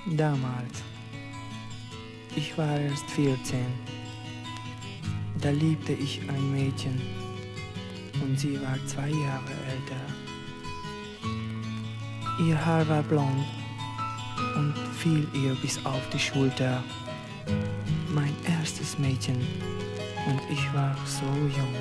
Damals, ich war erst 14, da liebte ich ein Mädchen und sie war 2 Jahre älter. Ihr Haar war blond und fiel ihr bis auf die Schulter. Mein erstes Mädchen und ich war so jung.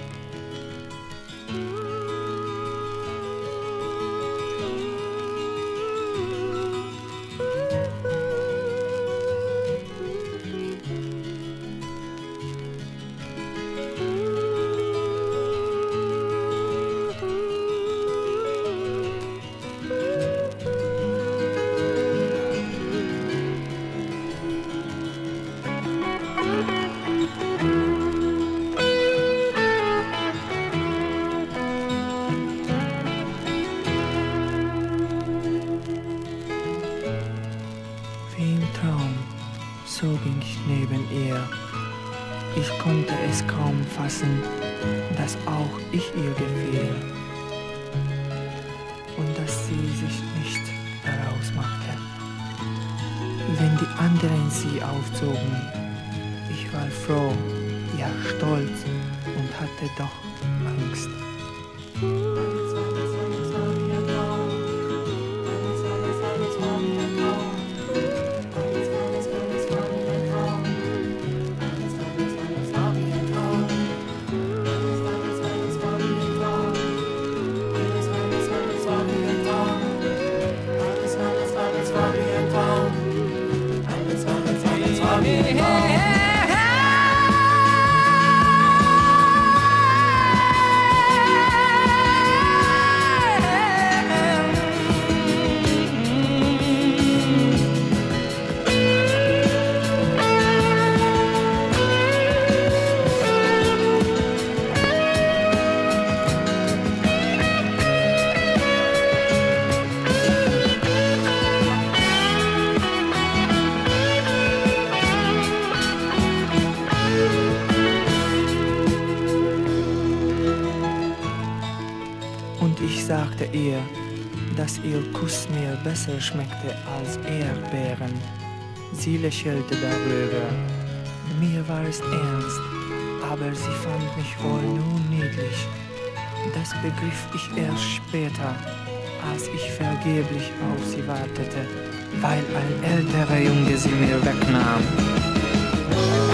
So ging ich neben ihr. Ich konnte es kaum fassen, dass auch ich ihr gefiel und dass sie sich nicht daraus machte. Wenn die anderen sie aufzogen, ich war froh, ja stolz und hatte doch Angst. Und ich sagte ihr, dass ihr Kuss mir besser schmeckte als Erdbeeren. Sie lächelte darüber. Mir war es ernst, aber sie fand mich wohl nur niedlich. Das begriff ich erst später, als ich vergeblich auf sie wartete, weil ein älterer Junge sie mir wegnahm.